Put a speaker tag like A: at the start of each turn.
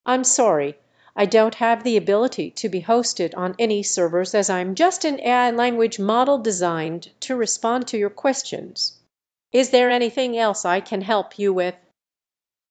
A: I'm sorry, I don't have the ability to be hosted on any servers as I'm just an AI language model designed to respond to your questions. Is there anything else I can help you with?